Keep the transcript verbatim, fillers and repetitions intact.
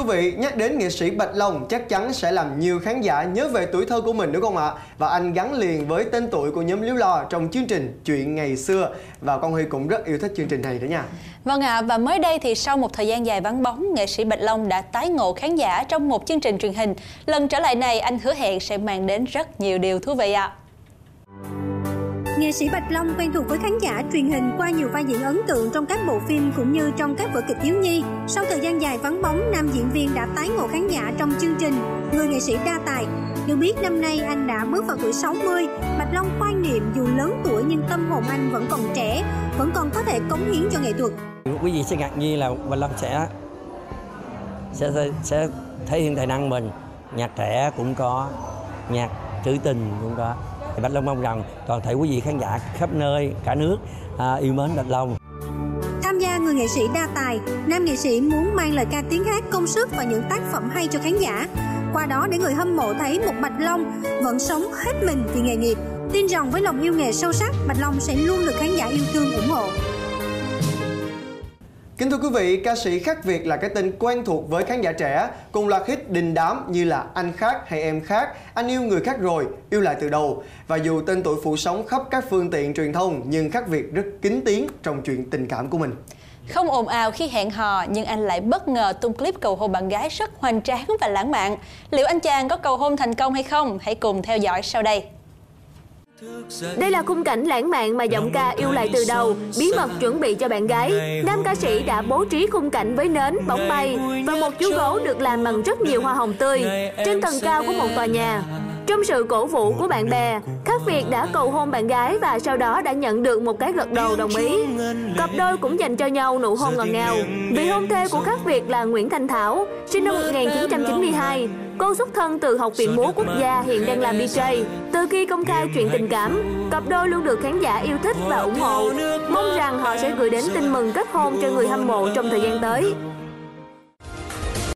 vị, nhắc đến nghệ sĩ Bạch Long chắc chắn sẽ làm nhiều khán giả nhớ về tuổi thơ của mình đúng không ạ? Và anh gắn liền với tên tuổi của nhóm Líu Lo trong chương trình Chuyện Ngày Xưa. Và con Huy cũng rất yêu thích chương trình này nữa nha. Vâng ạ, à, và mới đây thì sau một thời gian dài vắng bóng, nghệ sĩ Bạch Long đã tái ngộ khán giả trong một chương trình truyền hình. Lần trở lại này anh hứa hẹn sẽ mang đến rất nhiều điều thú vị ạ. À. Nghệ sĩ Bạch Long quen thuộc với khán giả truyền hình qua nhiều vai diễn ấn tượng trong các bộ phim cũng như trong các vở kịch thiếu nhi. Sau thời gian dài vắng bóng, nam diễn viên đã tái ngộ khán giả trong chương trình Người nghệ sĩ đa tài. Được biết năm nay anh đã bước vào tuổi sáu mươi, Bạch Long quan niệm dù lớn tuổi nhưng tâm hồn anh vẫn còn trẻ, vẫn còn có thể cống hiến cho nghệ thuật. Quý vị sẽ ngạc nhiên là Bạch Long sẽ sẽ sẽ thể hiện tài năng mình, nhạc trẻ cũng có, nhạc trữ tình cũng có. Bạch Long mong rằng toàn thể quý vị khán giả khắp nơi cả nước à, yêu mến Bạch Long. Tham gia Người nghệ sĩ đa tài, nam nghệ sĩ muốn mang lời ca tiếng hát, công sức và những tác phẩm hay cho khán giả. Qua đó để người hâm mộ thấy một Bạch Long vẫn sống hết mình vì nghề nghiệp. Tin rằng với lòng yêu nghề sâu sắc, Bạch Long sẽ luôn được khán giả yêu thương ủng hộ. Kính thưa quý vị, ca sĩ Khắc Việt là cái tên quen thuộc với khán giả trẻ, cùng loạt hit đình đám như là Anh Khác hay Em Khác, Anh Yêu Người Khác Rồi, Yêu Lại Từ Đầu. Và dù tên tuổi phủ sóng khắp các phương tiện truyền thông, nhưng Khắc Việt rất kín tiếng trong chuyện tình cảm của mình. Không ồn ào khi hẹn hò, nhưng anh lại bất ngờ tung clip cầu hôn bạn gái rất hoành tráng và lãng mạn. Liệu anh chàng có cầu hôn thành công hay không? Hãy cùng theo dõi sau đây. Đây là khung cảnh lãng mạn mà giọng ca Yêu Lại Từ Đầu bí mật chuẩn bị cho bạn gái. Nam ca sĩ đã bố trí khung cảnh với nến, bóng bay và một chú gấu được làm bằng rất nhiều hoa hồng tươi trên tầng cao của một tòa nhà. Trong sự cổ vũ của bạn bè, Khắc Việt đã cầu hôn bạn gái và sau đó đã nhận được một cái gật đầu đồng ý. Cặp đôi cũng dành cho nhau nụ hôn ngọt ngào. Vị hôn thê của Khắc Việt là Nguyễn Thanh Thảo, sinh năm một nghìn chín trăm chín mươi hai. Cô xuất thân từ Học viện Múa Quốc gia, hiện đang làm đi jay. Từ khi công khai chuyện tình cảm, cặp đôi luôn được khán giả yêu thích và ủng hộ. Mong rằng họ sẽ gửi đến tin mừng kết hôn cho người hâm mộ trong thời gian tới.